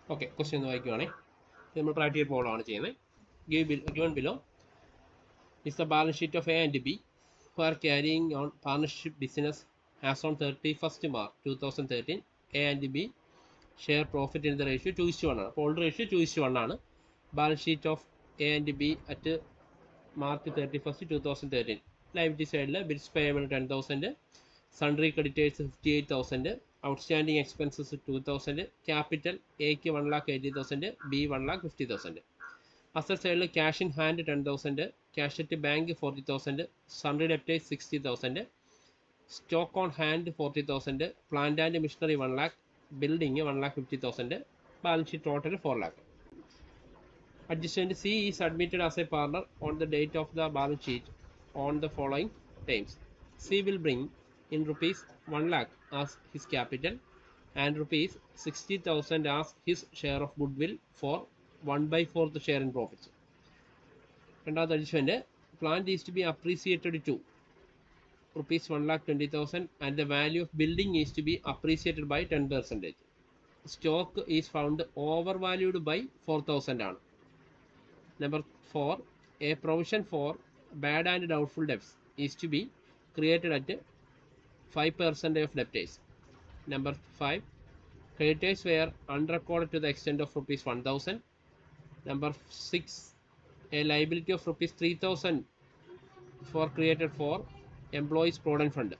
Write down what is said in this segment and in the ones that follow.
Okay, question ഒന്ന് വായിക്കുവാണെങ്കിൽ നമ്മൾ practical problem ആണ് ചെയ്യുന്നത്. Given below is the balance sheet of A and B who are carrying on partnership business as on 31st March 2013. A and B share profit in the ratio 2:1 ആണ്. അപ്പോൾ old ratio 2:1 ആണ്. Balance sheet of A and B at March 31st 2013. Liability സൈഡിൽ bills payable 10,000, sundry creditors 58,000, outstanding expenses 2,000, capital എക്ക് 1,80,000, B 1,50,000. Asset സൈഡിൽ cash in hand 10,000, cash at bank 40,000, sundry debtors 60,000, stock on hand 40,000, plant and machinery 1 lakh, building 1,50,000, balance sheet total 4 lakh. Adjustment C is admitted as a partner on the date of the balance sheet on the following terms. C will bring in rupees 1 lakh as his capital and rupees 60,000 as his share of goodwill for 1/4 share in profits. രണ്ടാമത്തെ adjustment, plant is to be appreciated to rupees 1,20,000 and the value of building is to be appreciated by 10%. Stock is found overvalued by 4,000 ആണ്. Number 4, a provision for bad and doubtful debts is to be created at 5% of debtors. Number 5, creditors were unrecorded to the extent of rupees 1,000. Number 6, a liability of rupees 3,000 for created for employees provident fund.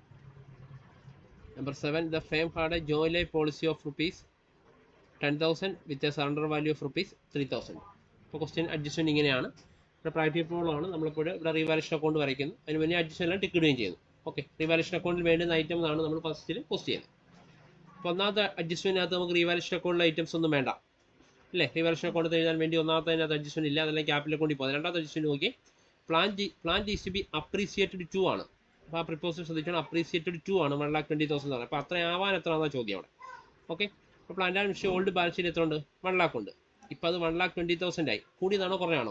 Number 7, the firm had a joint life policy of rupees 10,000 with a surrender value of rupees 3,000. ഇപ്പോൾ question adjustment ഇങ്ങനെയാണ്. ഇവിടെ practical problem ആണ്. നമ്മളിപ്പോൾ ഇവിടെ revaluation account വരയ്ക്കുന്നു. അതിന് വേണ്ടി adjustment എല്ലാം ടിക്ക് ഇടുകയും ചെയ്യുന്നു. ഓക്കെ, റിവാലുവേഷൻ അക്കൗണ്ടിൽ വേണ്ടുന്ന ഐറ്റംസ് ആണ് നമ്മൾ ഫസ്റ്റിൽ പോസ്റ്റ് ചെയ്യുന്നത്. അപ്പോൾ ഒന്നാമത്തെ അഡ്ജസ്റ്റ്മെൻറ്റിനകത്ത് നമുക്ക് റിവാലുവേഷൻ അക്കൗണ്ടിലെ ഐറ്റംസ് ഒന്നും വേണ്ട അല്ലേ. റിവാലുവേഷൻ അക്കൗണ്ട് എഴുതാൻ വേണ്ടി ഒന്നാമത്തതിനകത്ത് അഡ്ജസ്റ്റ്മെൻറ്റ് ഇല്ല, അതെല്ലാം ക്യാപിറ്റൽ അക്കൗണ്ടിൽ പോകുന്നത്. രണ്ടാമത്തെ അഡ്ജസ്റ്റ്മെൻറ്റ് നോക്കി, plant is to be appreciated 2 ആണ്. അപ്പോൾ ആ പ്രിപ്പോസിഷൻ ശ്രദ്ധിക്കണം, അപ്രീസിയേറ്റഡ് 2 ആണ്. 1,20,000 ആണ്. അപ്പോൾ അത്ര ആവാൻ എത്രയാണെന്നാണ് ചോദ്യം അവിടെ. ഓക്കെ, അപ്പോൾ plant and machine old balance sheet എത്ര ഉണ്ട്? 1 lakh ഉണ്ട്. ഇപ്പോൾ അത് 1,20,000 ആയി. കൂടിയതാണോ കുറഞ്ഞാണോ?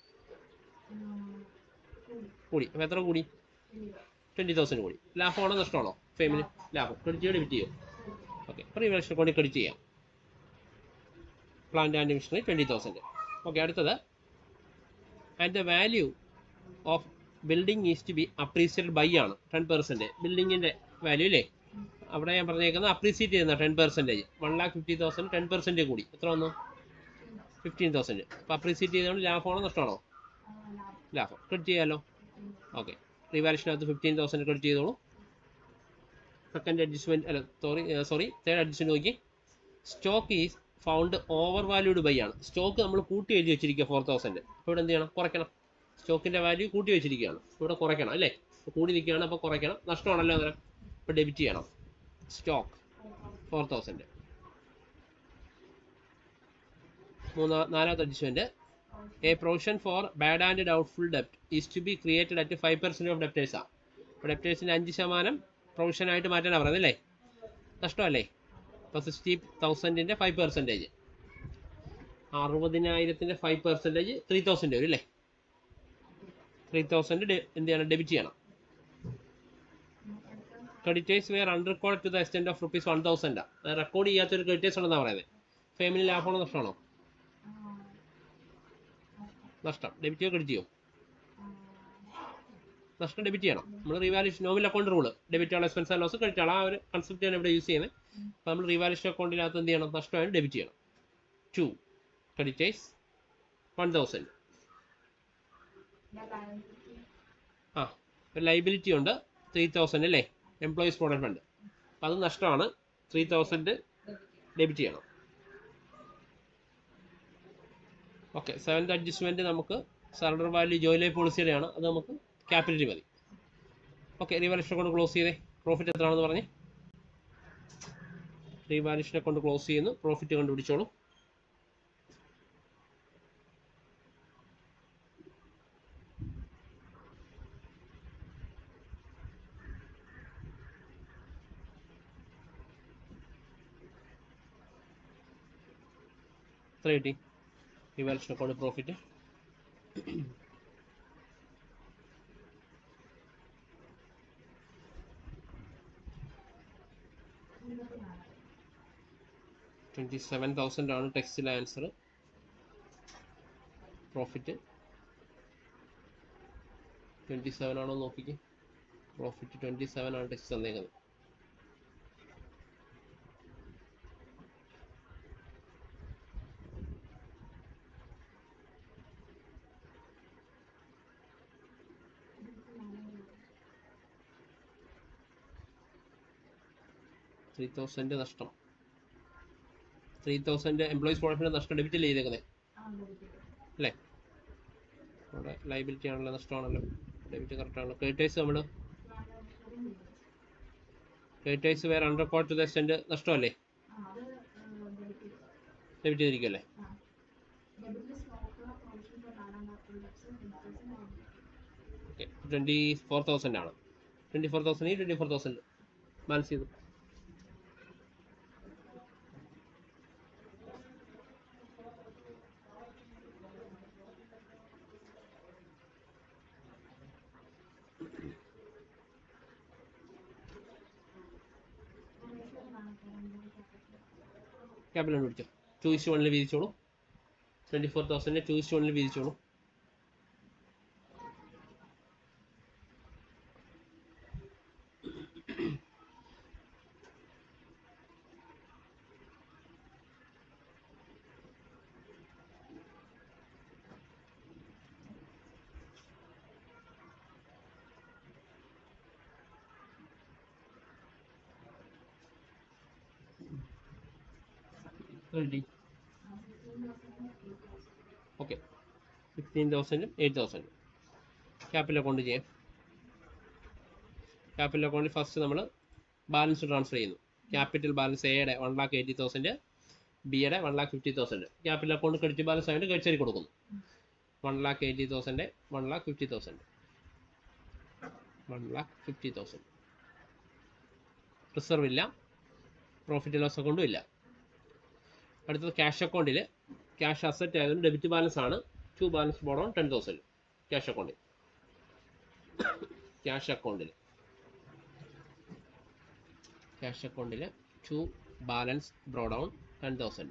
കൂടി. അപ്പോൾ എത്ര കൂടി? 20,000 കൂടി. ലാഭമാണോ നഷ്ടമാണോ? ഫേമിന് ലാഭം. ക്രെഡിറ്റ് ചെയ്യോ ഡെബിറ്റ് ചെയ്യോ? ഓക്കെ, അപ്പോൾ റിവാലുവേഷൻ അക്കൗണ്ടിൽ ക്രെഡിറ്റ് ചെയ്യാം. Plant and machinery 20,000. ഓക്കെ, അടുത്തത്, and the value of building is to be appreciated by ആണ് 10%. ബിൽഡിങ്ങിൻ്റെ വാല്യൂ അല്ലേ, അവിടെ ഞാൻ പറഞ്ഞേക്കുന്നത് അപ്രീസിയേറ്റ് ചെയ്യുന്ന 10%. 1,50,000 10% കൂടി. എത്ര വന്നു? 15,000. അപ്പോൾ അപ്രീസിയേറ്റ് ചെയ്തതുകൊണ്ട് ലാഭമാണോ നഷ്ടമാണോ? ലാഭം. ക്രെഡിറ്റ് ചെയ്യാമല്ലോ. ഓക്കെ, റിവാലുവേഷനകത്ത് 15,000 ക്രെഡിറ്റ് ചെയ്തോളൂ. സെക്കൻഡ് അഡ്ജസ്റ്റ്മെൻറ്റ് തേർഡ് അഡ്ജസ്റ്റ്മെൻറ്റ് നോക്കി, stock is found over valued by ആണ്. സ്റ്റോക്ക് നമ്മൾ കൂട്ടി എഴുതി വെച്ചിരിക്കുക 4,000. അപ്പോൾ ഇവിടെ എന്ത് ചെയ്യണം? കുറയ്ക്കണം. സ്റ്റോക്കിൻ്റെ വാല്യൂ കൂട്ടി വെച്ചിരിക്കുകയാണ്, ഇവിടെ കുറയ്ക്കണം അല്ലേ. കൂടി നിൽക്കുകയാണ്, അപ്പോൾ കുറയ്ക്കണം. നഷ്ടമാണല്ലോ അന്നേരം. ഇപ്പോൾ ഡെബിറ്റ് ചെയ്യണം. സ്റ്റോക്ക് 4,000. നാലാമത്തെ adjustment, a provision for bad and doubtful ഡെപ്റ്റ് is to be created at 5% of ഡെപ്റ്റേഴ്സാണ്. അപ്പോൾ ഡെപ്റ്റേഴ്സിൻ്റെ 5% പ്രൊവിഷനായിട്ട് മാറ്റാനാണ് പറയുന്നത് അല്ലേ. നഷ്ടമല്ലേ. ഇപ്പോൾ 60,000-ൻ്റെ 5%, 60,000-ൻ്റെ 5% 3,000 വരും അല്ലേ. 3,000 എന്ത് ചെയ്യണം? ഡെബിറ്റ് ചെയ്യണം. Creditors were unrecorded to the extent of rupees 1,000. അത് റെക്കോർഡ് ചെയ്യാത്തൊരു ക്രെഡിറ്റേഴ്സ് ഉണ്ടെന്നാണ് പറയുന്നത്. ഫാമിലി ലാഭമാണോ നഷ്ടമാണോ? നഷ്ടം. ഡെബിറ്റ് ചെയ്യോ ക്രെഡിറ്റ് ചെയ്യോ? നഷ്ടം ഡെബിറ്റ് ചെയ്യണം. നമ്മൾ revaluation nominal account rule, debit all expense and loss credit all, ആ ഒരു കൺസെപ്റ്റാണ് ഇവിടെ യൂസ് ചെയ്യുന്നത്. അപ്പോൾ നമ്മൾ റിവാലുവേഷൻ അക്കൗണ്ടിനകത്ത് എന്ത് ചെയ്യണം? നഷ്ടമായാലും ഡെബിറ്റ് ചെയ്യണം. 2 ക്രെഡിറ്റേഴ്സ് 1,000. ഒരു ലൈബിലിറ്റി ഉണ്ട് 3,000 അല്ലേ, എംപ്ലോയീസ് പ്രൊവിഡന്റ് ഫണ്ട്. അപ്പോൾ അത് നഷ്ടമാണ്. 3,000 ഡെബിറ്റ് ചെയ്യണം. ഓക്കെ, സെവൻത് അഡ്ജസ്റ്റ്മെൻറ്റ് നമുക്ക് സറണ്ടർ വാല്യൂ ജോയിൻ ലൈഫ് പോളിസിയുടെയാണ്. അത് നമുക്ക് ക്യാപിറ്റൽ മതി. ഓക്കെ, റിവാലുവേഷൻ അക്കൗണ്ട് ക്ലോസ് ചെയ്തേ. പ്രോഫിറ്റ് എത്രയാണെന്ന് പറഞ്ഞ് റിവാലുവേഷൻ അക്കൗണ്ട് ക്ലോസ് ചെയ്യുന്നു. പ്രോഫിറ്റ് കണ്ടുപിടിച്ചോളൂ. എത്ര കിട്ടി? റിവാലുവേഷൻ അക്കൗണ്ട് പ്രോഫിറ്റ് 24 27,000 ആണ് ടെക്സ്റ്റിലെ ആൻസർ. പ്രോഫിറ്റ് 27 ആണോ നോക്കിക്കേ. പ്രോഫിറ്റ് 27 ആണ് ടെക്സ്റ്റ് തന്നേക്കുന്നത്. $3,000 നഷ്ടം. 3,000 എംപ്ലോയീസ് പ്രോഡക്റ്റിന്റെ നഷ്ടം ഡെബിറ്റ് ചെയ്തേക്കുന്നത് അല്ലേ? അവിടെ ലൈബിലിറ്റി ആണല്ലോ, നഷ്ടമാണല്ലോ. ഡെബിറ്റ് കറക്റ്റ് ആണല്ലോ. ക്രെഡിറ്റേഴ്സ് നമ്മൾ creditors were under quote to the extent നഷ്ടമല്ലേ? ഡെബിറ്റ് ചെയ്തിരിക്കുമല്ലേ? ഓക്കെ, 24,000 ആണ്. 24,000 24,000 ബാലൻസ് ചെയ്തു. ക്യാപിറ്റൽ പിടിച്ചോ. 2:1 വീതിച്ചോളൂ. 24,000 2:1 വീതിച്ചോളൂ. ഓക്കെ, 16,000 8,000 ക്യാപിറ്റൽ അക്കൗണ്ട് ചെയ്യാം. ക്യാപിറ്റൽ അക്കൗണ്ടിൽ ഫസ്റ്റ് നമ്മൾ ബാലൻസ് ട്രാൻസ്ഫർ ചെയ്യുന്നു. ക്യാപിറ്റൽ ബാലൻസ് എയുടെ 1,80,000, ബിയുടെ 1,50,000. ക്യാപിറ്റൽ അക്കൗണ്ട് ക്രെഡിറ്റ് ബാലൻസ് ആയിട്ട് ക്രെഡിറ്റ് സൈഡിൽ കൊടുക്കുന്നു. 1,80,000 1,50,000 1,50,000. റിസർവ് ഇല്ല, പ്രോഫിറ്റ് ലോസ് അക്കൗണ്ടും ഇല്ല. അടുത്തത് ക്യാഷ് അക്കൗണ്ടിൽ ക്യാഷ് അസറ്റ് ആയതുകൊണ്ട് ഡെബിറ്റ് ബാലൻസ് ആണ്. 2 ബാലൻസ് ബോർഡ് ഓൺ 10,000. ക്യാഷ് അക്കൗണ്ടിൽ ക്യാഷ് അക്കൗണ്ടിൽ 2 balance brought down 10,000.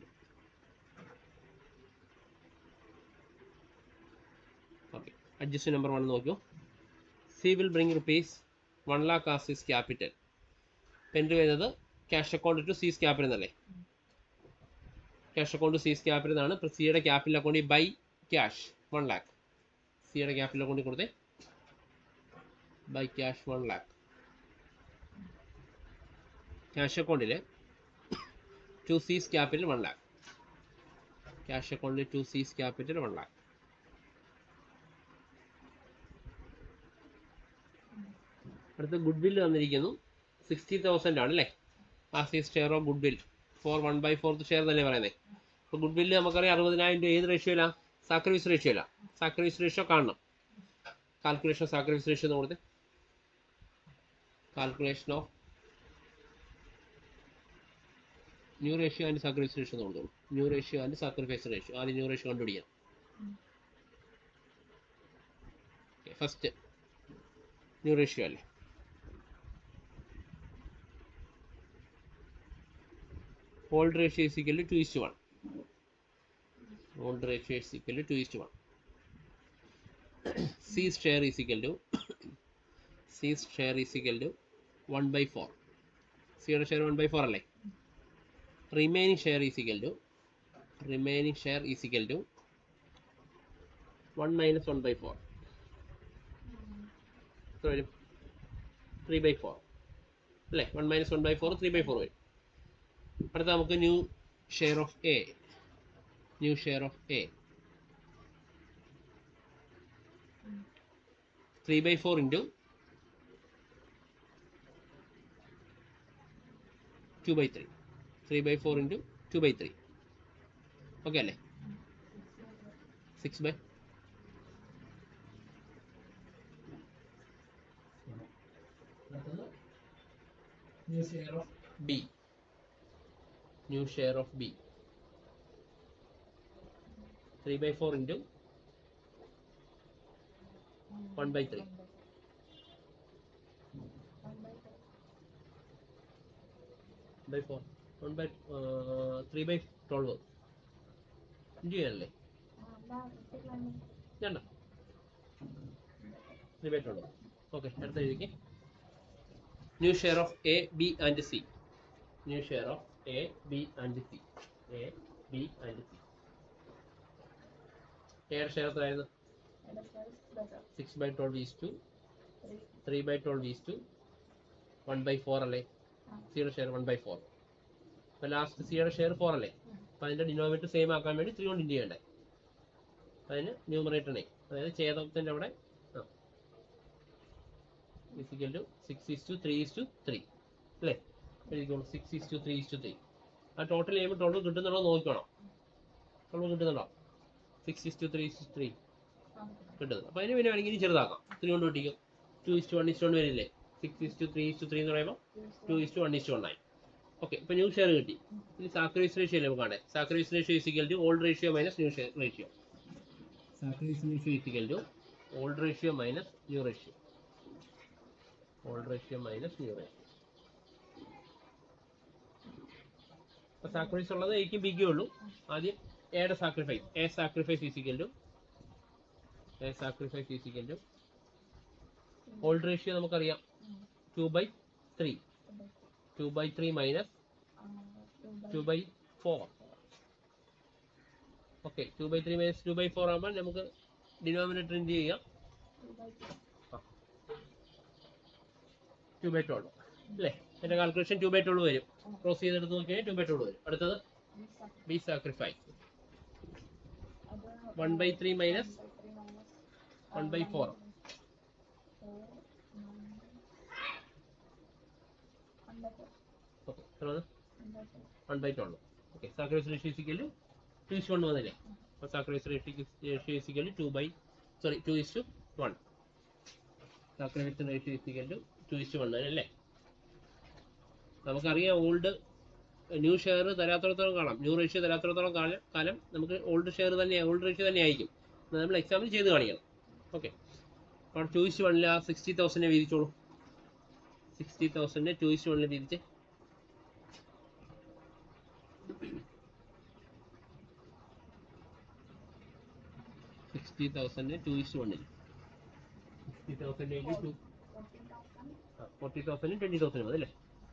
Okay, adjust number 1 നോക്കൂ. C will bring ₹1 lakh as his capital. Entry ചെയ്യുന്നത് cash account to C's capital എന്നല്ലേ? ക്യാഷ് അക്കൗണ്ട് സീസ് ക്യാപിറ്റൽ എന്നാണ്. സിയുടെ capital അക്കൗണ്ടിൽ by cash 1 lakh. സിയുടെ capital അക്കൗണ്ടിൽ കൊടുത്തേ ബൈ ക്യാഷ് 1 lakh. ക്യാഷ് അക്കൗണ്ടിൽ to C's capital 1 lakh. Cash അക്കൗണ്ടിൽ ടു സീസ് ക്യാപിറ്റൽ 1 lakh. അടുത്ത ഗുഡ് വില്ല് തന്നിരിക്കുന്നു 60,000 ആണ് അല്ലേ? As his share of goodwill for 1/4 share തന്നെ പറയുന്നത്. അപ്പോൾ ഗുഡ് വില്ല് നമുക്കറിയാം 60,000 രൂപ ഏത് റേഷ്യോയില? സാക്രിഫൈസ് റേഷ്യോയില. സാക്രിഫൈസ് റേഷ്യോ കാണണം. കാൽക്കുലേഷൻ സാക്രിഫൈസ് റേഷ്യോ എന്ന് കൊടുത്ത് calculation of new ratio and sacrifice ratio എന്ന് കൊടുത്തോളൂ. New ratio and sacrifice ratio. ആദ്യം ന്യൂ റേഷ്യോ കണ്ടുപിടിക്കാം. ഫസ്റ്റ് ന്യൂ റേഷ്യോ അല്ലേ? Old ratio is equal to 2:1. Old ratio is equal to 2:1. C's share is equal to 1/4. C's share 1/4 അല്ലേ? Remaining share is equal to 1 minus 1/4. So 3/4 അല്ലേ? 1 minus 1/4 3/4 വരും. അടുത്ത നമുക്ക് new share of A. 3/4 into 2/3. 3/4 into 2/3. Okay അല്ലേ? 6/. New share of B. New share of B. 3/4 into 1/3. 1/4. 3/12 into ചെയ്യാനല്ലേ? വേണ്ട, 3/12. Okay, അടുത്ത എഴുതിക്ക്. New share of A, B and C. New share of A, B and C. A, B and C. എയുടെ share എത്രയായിരുന്നു? 6/12 is to 3/12 is to 1/4 അല്ലേ? സിയുടെ share 1/4. അപ്പോൾ last സിയുടെ ഷെയർ 4 അല്ലേ? അപ്പോൾ അതിൻ്റെ ഡിനോമിനേറ്റർ സെയിം ആക്കാൻ വേണ്ടി 3 കൊണ്ട് ഇൻറ്റു ചെയ്യണ്ടേ? അതിന് ന്യൂമറേറ്ററിനെ, അതായത് ഛേദത്തിൻ്റെ അവിടെ ഇസിക്കൽ ടു 6:3:3 അല്ലേ? എഴുതിക്കോളൂ, 6:3:3. ആ ടോട്ടൽ ചെയ്യുമ്പോൾ 12 കിട്ടുന്നുണ്ടോ നോക്കണം. 12 കിട്ടുന്നുണ്ടോ? 6:3:3 കിട്ടുന്നത്. അപ്പോൾ അതിന് പിന്നെ വേണമെങ്കിൽ ഇനി ചെറുതാക്കാം. 3 കൊണ്ട് കിട്ടിക്കും. 2:1:1 വരില്ലേ? 6:3:3 എന്ന് പറയുമ്പോൾ 2:1:1 ആയി. ഓക്കെ, ഇപ്പോൾ ന്യൂ ഷെയർ കിട്ടി. ഇനി സാക്രിഫൈസ് റേഷ്യോ അല്ലേ നമുക്ക് കാണാൻ? Sacrifice ratio is equal to old ratio minus new share ratio. Sacrifice ratio is equal to old ratio minus new ratio. Old ratio minus new ratio. അപ്പോൾ സാക്രിഫൈസ് ഉള്ളത് എയ്ക്കും ബിക്കും ഉള്ളൂ. ആദ്യം എയുടെ sacrifice. A sacrifice is equal to old ratio നമുക്കറിയാം 2/3. 2/3 minus 2/4. Okay, 2/3 minus 2/4 ആകുമ്പോൾ നമുക്ക് ഡിനോമിനേറ്റർ ഇൻറ്റു ചെയ്യാം. 2/12 അല്ലേ? എൻ്റെ കാൽക്കുലേഷൻ 2/12 വരും. ക്രോസ് ചെയ്തെടുത്ത് നോക്കിയാൽ 2/12 വരും. അടുത്തത് B sacrifice 1/3 minus 1/4. Okay, 1/12. Okay, sacrifice ratio is equal to 2:1 വന്നില്ലേ? അപ്പോൾ sacrifice ratio is equal to 2:1. Sacrifice ratio is equal to 2:1 അല്ലേ? നമുക്കറിയാം ഓൾഡ് ന്യൂ ഷെയർ തരാത്തിടത്തോളം കാണാം. ന്യൂ റേഷ്യോ തരാത്തിടത്തോളം കാലം നമുക്ക് ഓൾഡ് റേഷ്യോ തന്നെ ആയിരിക്കും. നമ്മൾ എക്സാമ്പിൾ ചെയ്ത് കാണിക്കണം. ഓക്കെ, അപ്പോൾ 2:1 ആ 60,000 വീതിച്ചോളൂ. 60,000 2:1 വീതിച്ച് 60,000 2:1. 60,000 into 40,000 20,000 മതി അല്ലേ?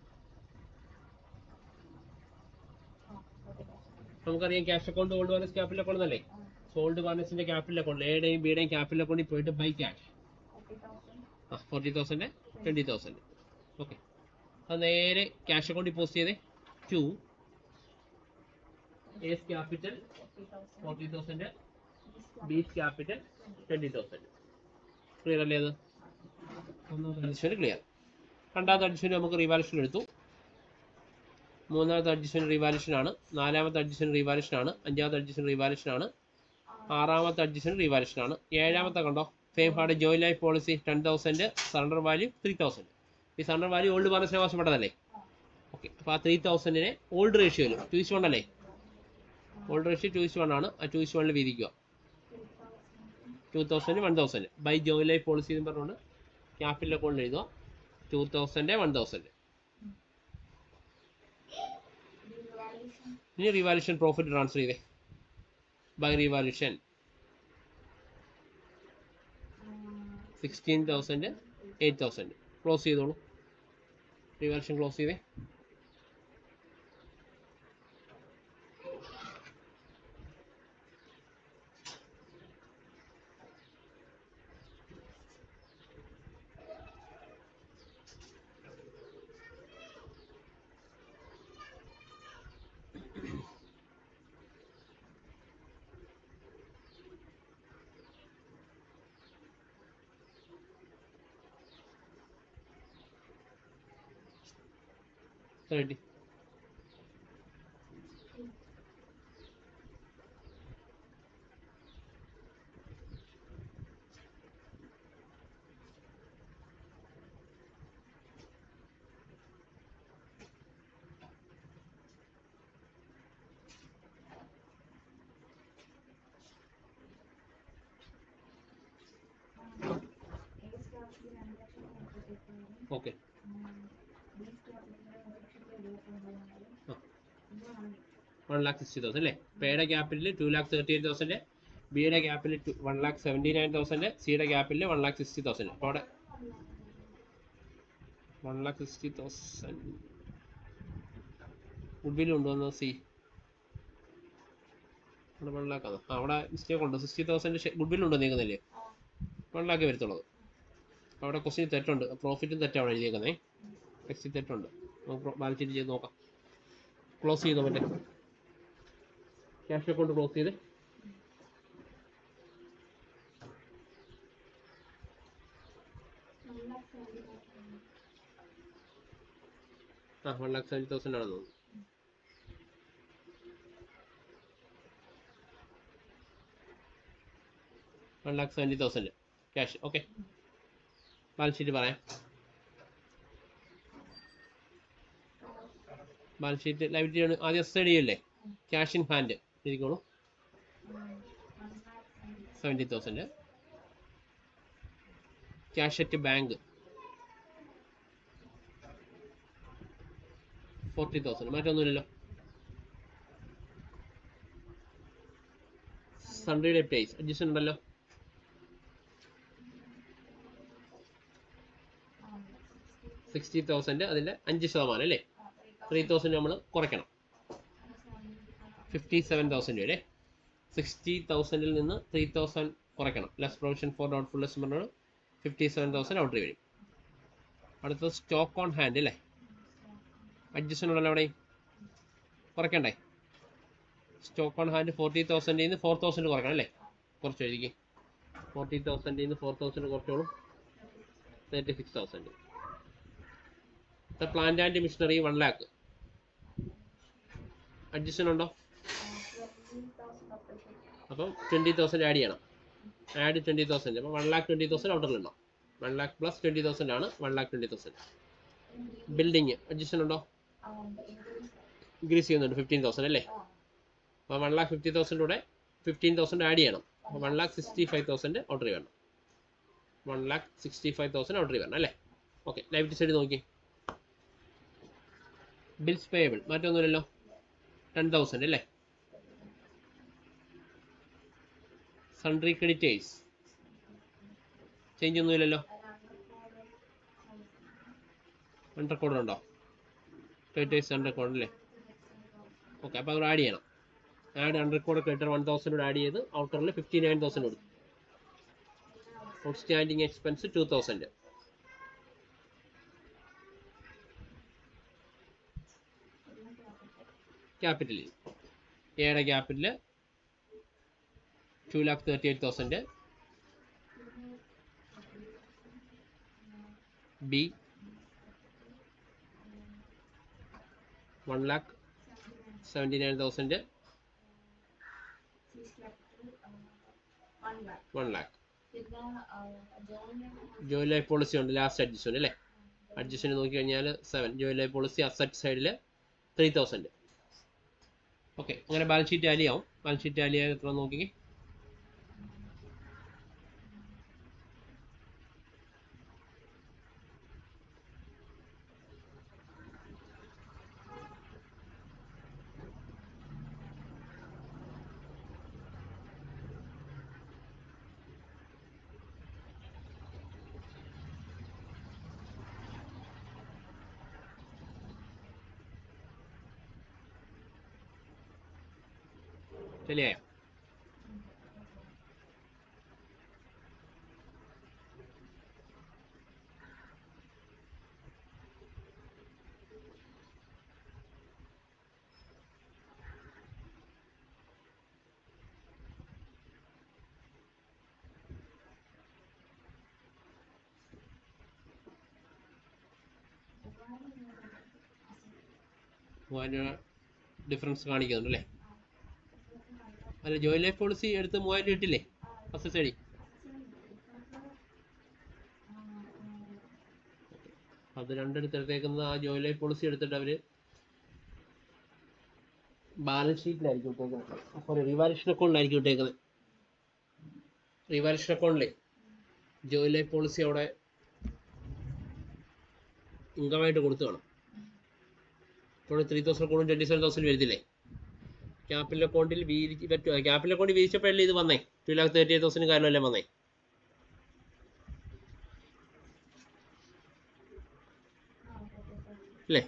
നമുക്കറിയാം cash account old balance capital account എന്നല്ലേ? ഓൾഡ് ബാലൻസിന്റെ ക്യാപിറ്റൽ അക്കൗണ്ട് എയുടെയും ബിയുടെയും ക്യാപിറ്റൽ അക്കൗണ്ടിൽ പോയിട്ട് ബൈ ക്യാഷ് 40,000 20,000. ഓക്കെ, അത് നേരെ ക്യാഷ് അക്കൗണ്ടിൽ പോസ്റ്റ് ചെയ്തേ. To A's capital 40,000, B's capital 20,000. Clear അല്ലേ? അത് ഒന്നാമത്തെ അഡ്ജസ്റ്റ്മെന്റ് ക്ലിയർ. രണ്ടാമത്തെ അഡ്ജസ്റ്റ്മെന്റ് നമുക്ക് റിവാലുഷൻ എടുത്തു. മൂന്നാമത്തെ അഡ്ജസ്റ്റ്മെന്റ് റിവാലുഷൻ ആണ്. നാലാമത്തെ അഡ്ജസ്റ്റ്മെന്റ് റിവാലുഷൻ ആണ്. അഞ്ചാമത്തെ അഡ്ജസ്റ്റ്മെന്റ് റിവാലുഷൻ ആണ്. ആറാമത്തെ അഡ്ജസ്റ്റ്മെന്റ് റിവാലുഷൻ ആണ്. ഏഴാമത്തെ കണ്ടോ? Firm had joint life policy 10,000, surrender value 3,000. ഈ സറണ്ടർ വാല്യൂ ഓൾഡ് ബാലൻസിന് ആവശ്യപ്പെട്ടതല്ലേ? ഓക്കെ, അപ്പോൾ ആ 3,000 ഓൾഡ് റേഷ്യോയിൽ 2:1 അല്ലേ? ഓൾഡ് റേഷ്യോ 2:1 ആണ്. ആ 2:1 വീതിക്കുക. 2,000 1,000 ബൈ ജോയിന്റ് ലൈഫ് പോളിസി എന്ന് പറഞ്ഞുകൊണ്ട് ക്യാപിറ്റൽ അക്കൗണ്ടിൽ എഴുതുക. 2,000 1,000. ഇനി റിവാലുഷൻ പ്രോഫിറ്റ് ട്രാൻസ്ഫർ ചെയ്തേ. By revaluation 16,000 8,000. ക്ലോസ് ചെയ്തോളൂ. റിവാലുഷൻ ക്ലോസ് ചെയ്തേ. ready. Okay. 1,60,000 അല്ലേ. പേയുടെ ക്യാപിറ്റൽ 2,38,000, ബിയുടെ ക്യാപിറ്റൽ 1,79,900, സിയുടെ ക്യാപിറ്റൽ 1,60,000. അപ്പോൾ അവിടെ 1,60,000 ഗുഡ്വിൽ കൊണ്ടുവന്നത് സി അവിടെ 1 lakh ആണ്. അവിടെ മിസ്റ്റേക്ക് ഉണ്ട്. 60,000 ഗുഡ്വിൽ ഉണ്ടോ നീക്കുന്നില്ലേ? 1 lakh വരത്തുള്ളത്. അവിടെ ക്വസ്റ്റ്യൻ തെറ്റുണ്ട്. പ്രോഫിറ്റും തെറ്റാണ് എഴുതിയേക്കുന്നത്. ടെക്സ്റ്റിൽ തെറ്റുണ്ട്. നമുക്ക് ബാലൻസ് ഷീറ്റ് ചെയ്ത് നോക്കാം. ക്ലോസ് ചെയ്തോ മറ്റേ ക്യാഷ് അക്കൗണ്ട് ക്ലോസ് ചെയ്ത്. ആ 1,70,000 ആണെന്ന് തോന്നുന്നു. $1,70,000 ക്യാഷ്. ഓക്കെ, ബാലൻസ് ഷീറ്റ് പറയാം. ബാലൻസ് ഷീറ്റ് ലൈബിലിറ്റി ആദ്യം സൈഡ് ചെയ്യല്ലേ. ക്യാഷ് ഇൻ ഹാൻഡ് എഴുതിക്കോളൂ. 70,000. Cash at bank 40,000. മറ്റൊന്നുമില്ലല്ലോ. സൺഡേ ഡേയ്സ് അഡ്ജസ്റ്റ് ഉണ്ടല്ലോ. $60,000 അതിൻ്റെ 5% അല്ലേ. 3,000 നമ്മൾ കുറയ്ക്കണം. 57,000 രൂപ അല്ലേ. 60,000 നിന്ന് 3,000 കുറയ്ക്കണം. ലെസ് പ്രൊവിഷൻ ഫോർ ഡൗട്ട്ഫുൾനെസ് എന്ന് പറഞ്ഞാൽ 57,000 ഔട്ടറി വരും. അടുത്തത് സ്റ്റോക്ക് ഓൺ ഹാൻഡ് അല്ലേ. അഡ്ജസ്റ്റ്മെൻ്റ് ഉണ്ടല്ലോ അവിടെ. കുറയ്ക്കണ്ടേ. സ്റ്റോക്ക് ഓൺ ഹാൻഡ് 40,000 നിന്ന് 4,000 കുറയ്ക്കണം അല്ലേ. കുറച്ച് എഴുതിക്കും. 40,000 നിന്ന് 4,000 കുറച്ചോളും. 36,000. Plant and machinery 1 lakh. Adjustment ഉണ്ടോ? അപ്പം 20,000 ആഡ് ചെയ്യണം. ആഡ് 20,000. അപ്പം 1,20,000 ഔട്ടറിലുണ്ടോ. 1 lakh പ്ലസ് 20,000 ആണ് 1,20,000. ബിൽഡിങ് അഡ്ജസ്റ്റ്മെൻ്റ് ഉണ്ടോ? ഇൻക്രീസ് ചെയ്യുന്നുണ്ട് 15,000 അല്ലേ. അപ്പോൾ 1,50,000 കൂടെ 15,000 ആഡ് ചെയ്യണം. അപ്പോൾ 1,65,000 ഔട്ടറി വരണം. 1,65,000 ഔട്ടറി വരണം അല്ലേ. ഓക്കെ, ലൈബിലിറ്റി സൈഡ് നോക്കി. ബിൽസ് പേയബിൾ മാറ്റമൊന്നുമില്ലല്ലോ. 10,000 അല്ലേ. സൺട്രി ക്രെഡിറ്റേഴ്സ് ചേഞ്ച് ഒന്നുമില്ലല്ലോ. അണ്ടർ കോഡ് ഉണ്ടോ? ക്രെഡിറ്റേഴ്സ് അണ്ടർ കോഡ് അല്ലേ. ഓക്കെ, അപ്പോൾ അത് ആഡ് ചെയ്യണം. ആഡ് അണ്ടർ കോഡ് ക്രെഡിറ്റർ 1,000 കൂടെ ആഡ് ചെയ്ത് ഔട്ടറിൽ 59,000 കൊടുക്കും. Outstanding expense 2,000. ക്യാപിറ്റൽ എയുടെ capital 2,38,000. B 1,79,000. 1 lakh. Joint life policy ഉണ്ട്. ലാസ്റ്റ് അഡ്ജസ്റ്റ്മെന്റ് അല്ലേ. അഡ്ജസ്റ്റ്മെന്റ് നോക്കി കഴിഞ്ഞാൽ 7. ജോയിൻ ലൈഫ് പോളിസി അസറ്റ് സൈഡിൽ 3,000. ഓക്കെ, അങ്ങനെ ബാലൻസ് ഷീറ്റ് ടാലി ആവും. ബാലൻസ് ഷീറ്റ് ടാലി ആയാൽ എത്ര നോക്കി. ശരിയായോ? ഡിഫറൻസ് കാണിക്കുന്നുണ്ട് അല്ലേ. അല്ല, ജോയിൻ ലൈഫ് പോളിസി എടുത്ത് 3,000 ഇട്ടില്ലേ ഫസ്റ്റ് സൈഡിൽ. അത് രണ്ടെടുത്തെടുത്തേക്കുന്നത് ആ ജോയിൻ ലൈഫ് പോളിസി എടുത്തിട്ട് അവർ ബാലൻസ് ഷീറ്റിലായിരിക്കും ഇട്ടേക്കുന്നത്. സോറി, റിവാലുവേഷൻ അക്കൗണ്ടിലായിരിക്കും ഇട്ടേക്കുന്നത്. റിവാലുവേഷൻ അക്കൗണ്ടിലെ ജോയിൻ ലൈഫ് പോളിസി അവിടെ ഇൻകമായിട്ട് കൊടുത്തു കാണും. അപ്പോൾ 3,000 കൂടും 27,000 വരുത്തില്ലേ. ക്യാപിറ്റൽ അക്കൗണ്ടിൽ ക്യാപിറ്റൽ അക്കൗണ്ടിൽ വീതിച്ചപ്പോഴല്ലേ ഇത് വന്നേ 2,38,000 കാര്യമല്ലേ വന്നേ. അല്ലേ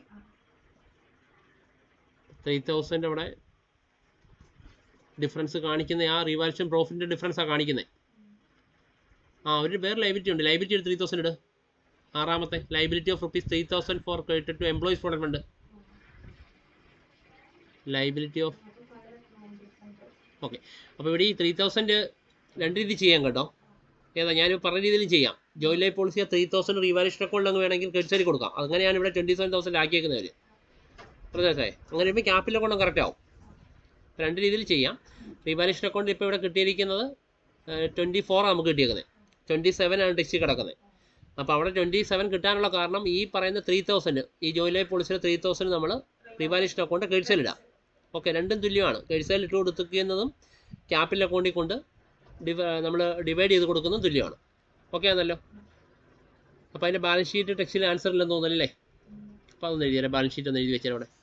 3,000 അവിടെ ഡിഫറൻസ് കാണിക്കുന്ന ആ റിവാലുവേഷൻ പ്രോഫിറ്റിൻ്റെ ഡിഫറൻസാണ് കാണിക്കുന്നത്. ഒരു വേറെ ലൈബിലിറ്റി ഉണ്ട്. ലൈബിലിറ്റി 3,000 ഇട്. ആറാമത്തെ liability of ₹3,000 for credit to employees provident fund. Liability of okay. അപ്പോൾ ഇവിടെ ഈ 3,000 രണ്ട് രീതി ചെയ്യാം കേട്ടോ. ഏതാ ഞാൻ പറഞ്ഞ രീതിയിൽ ചെയ്യാം. Joint life policy 3,000 revaluation account അങ്ങ് വേണമെങ്കിൽ ക്രെഡിറ്റ് സൈഡിൽ കൊടുക്കാം. അങ്ങനെയാണ് ഇവിടെ 27,000 ആക്കിയേക്കുന്നവർ. പ്രദേശമായി അങ്ങനെ വരുമ്പോൾ ക്യാപിറ്റൽ അക്കൗണ്ട് കറക്റ്റ് ആവും. രണ്ട് രീതിയിൽ ചെയ്യാം. റിവാലുവേഷൻ അക്കൗണ്ട് ഇപ്പോൾ ഇവിടെ കിട്ടിയിരിക്കുന്നത് 24 നമുക്ക് കിട്ടിയേക്കുന്നത്. 27 ആണ് ടെക്സ്റ്റ് കിടക്കുന്നത്. അപ്പോൾ അവിടെ 27 കിട്ടാനുള്ള കാരണം ഈ പറയുന്ന 3,000 ഈ ജോയിൻ ലൈഫ് പോളിസിയുടെ 3,000 നമ്മൾ റിവാലുവേഷൻ അക്കൗണ്ട് ക്രെഡിറ്റ് സൈഡിൽ ഇടാം. ഓക്കെ, രണ്ടും തുല്യമാണ്. ക്രെഡിറ്റ് സൈഡിൽ ഇട്ട് കൊടുക്കുന്നതും ക്യാപിറ്റൽ അക്കൗണ്ടിൽ കൊണ്ട് നമ്മൾ ഡിവൈഡ് ചെയ്ത് കൊടുക്കുന്നതും തുല്യമാണ്. ഓക്കെ ആണല്ലോ. അപ്പോൾ അതിൻ്റെ ബാലൻസ് ഷീറ്റ് ടെക്സ്റ്റിൽ ആൻസർ ഇല്ലെന്ന് തോന്നല്ലേ. അപ്പോൾ അതൊന്ന് എഴുതിയാലേ, ബാലൻസ് ഷീറ്റ് ഒന്ന് എഴുതി വെച്ചാൽ അവിടെ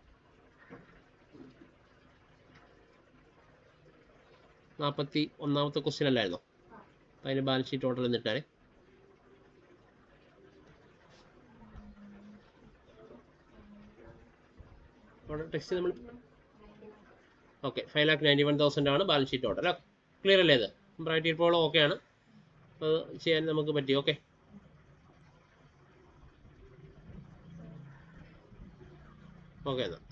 41ാമത്തെ ക്വസ്റ്റ്യൻ അല്ലായിരുന്നോ. അപ്പോൾ അതിൻ്റെ ബാലൻസ് ഷീറ്റ് ടോട്ടൽ എന്നിട്ടാണ് അവിടെ ടെക്സ്റ്റ് നമ്മൾ ഓക്കെ 5,91,000 ആണ് ബാലൻസ് ഷീറ്റ് ടോട്ടൽ. ക്ലിയർ അല്ലേ? ഇത് ബ്രൈറ്റ് ഇപ്പോൾ ഓക്കെ ആണ്. അത് ചെയ്യാൻ നമുക്ക് പറ്റി. ഓക്കെ ഓക്കെ എന്നാൽ